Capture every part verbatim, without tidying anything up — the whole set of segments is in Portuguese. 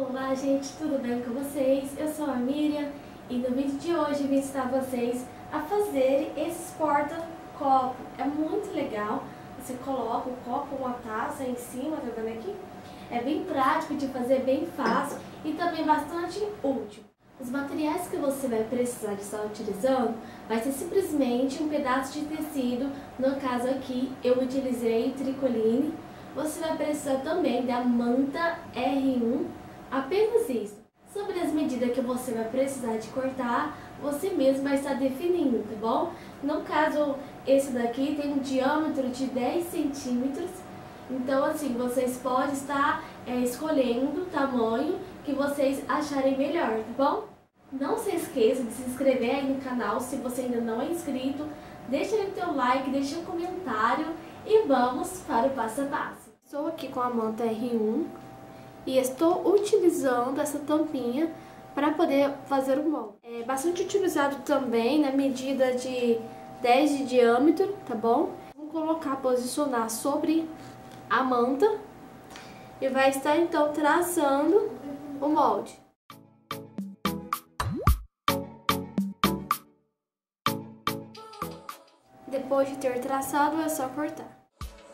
Olá gente, tudo bem com vocês? Eu sou a Miriam e no vídeo de hoje eu vim ensinar vocês a fazer esses porta-copo. É muito legal, você coloca o copo ou uma taça em cima, tá vendo aqui? É bem prático de fazer, bem fácil e também bastante útil. Os materiais que você vai precisar de estar utilizando vai ser simplesmente um pedaço de tecido, no caso aqui eu utilizei tricoline. Você vai precisar também da manta R um, apenas isso. Sobre as medidas que você vai precisar de cortar, você mesmo vai estar definindo, tá bom? No caso, esse daqui tem um diâmetro de dez centímetros, então assim, vocês podem estar é, escolhendo o tamanho que vocês acharem melhor, tá bom? Não se esqueça de se inscrever aí no canal se você ainda não é inscrito, deixa aí o teu like, deixa um comentário e vamos para o passo a passo. Estou aqui com a manta R um e estou utilizando essa tampinha para poder fazer o molde. É bastante utilizado também na medida de dez de diâmetro, tá bom? Vou colocar, posicionar sobre a manta e vai estar então traçando o molde. Depois de ter traçado, é só cortar.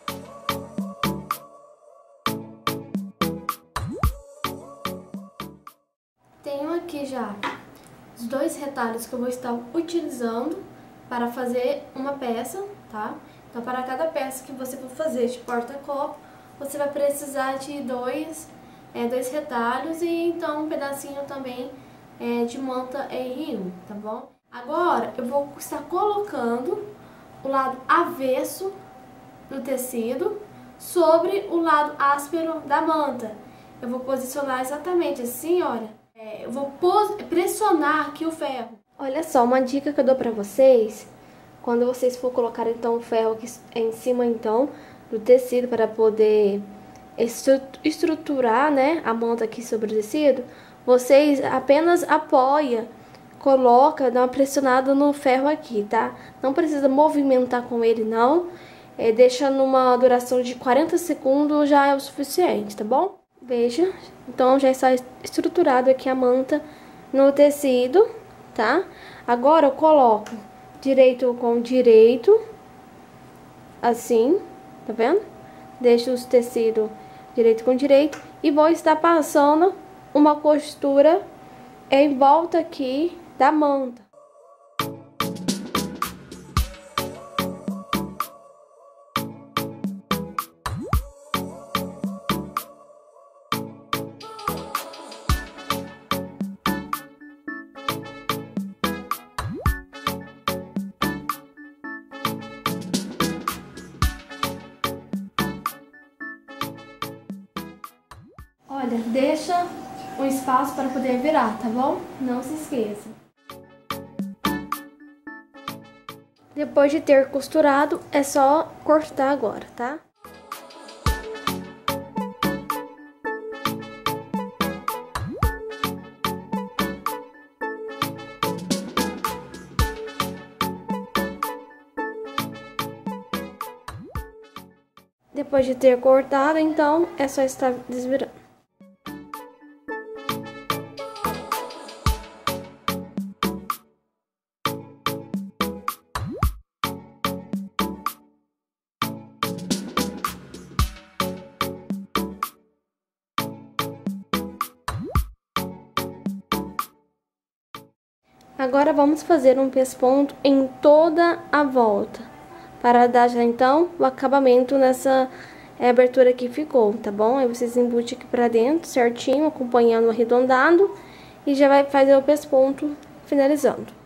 Tenho aqui já os dois retalhos que eu vou estar utilizando para fazer uma peça, tá? Então, para cada peça que você for fazer de porta-copo, você vai precisar de dois, é, dois retalhos e então um pedacinho também é, de manta R um, tá bom? Agora, eu vou estar colocando o lado avesso do tecido sobre o lado áspero da manta. Eu vou posicionar exatamente assim, olha. É, eu vou pressionar aqui o ferro. Olha só, uma dica que eu dou pra vocês, quando vocês for colocar então o ferro aqui em cima então do tecido para poder estruturar, né, a manta aqui sobre o tecido, vocês apenas apoia, coloca, dá uma pressionada no ferro aqui, tá? Não precisa movimentar com ele não, é, deixa numa duração de quarenta segundos já é o suficiente, tá bom? Veja, então já está estruturado aqui a manta no tecido, tá? Agora eu coloco direito com direito, assim, tá vendo? Deixo o tecido direito com direito e vou estar passando uma costura em volta aqui da manta. Olha, deixa um espaço para poder virar, tá bom? Não se esqueça. Depois de ter costurado, é só cortar agora, tá? Depois de ter cortado, então, é só estar desvirando. Agora vamos fazer um pesponto em toda a volta, para dar já então o acabamento nessa é, abertura que ficou, tá bom? Aí vocês embutem aqui pra dentro certinho, acompanhando o arredondado, e já vai fazer o pesponto finalizando.